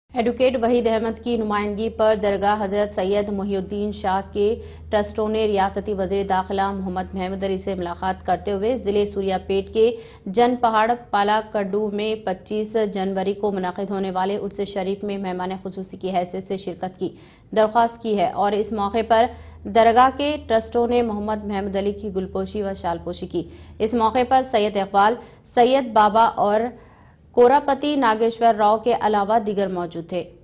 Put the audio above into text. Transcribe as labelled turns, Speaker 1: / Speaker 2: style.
Speaker 1: Advocate Waheed Ahmad की नुमाइंदगी पर दरगाह हजरत सैयद मोहिउद्दीन शाह के ट्रस्टों ने रियासती वज़ीर दाखिला मोहम्मद महमूद अली से मुलाकात करते हुए जिले सूर्यापेट के जन पहाड़ पालाकड्डू में 25 जनवरी को मुनक़िद होने वाले उर्स शरीफ में मेहमान खुसूसी की हैसियत से शिरकत की दरख्वास्त की है और इस मौके पर दरगाह के ट्रस्टों ने मोहम्मद महमूद अली की गुलपोशी व शालपोशी की। इस मौके पर सैयद इकबाल, सैयद बाबा और कोरापति नागेश्वर राव के अलावा दीगर मौजूद थे।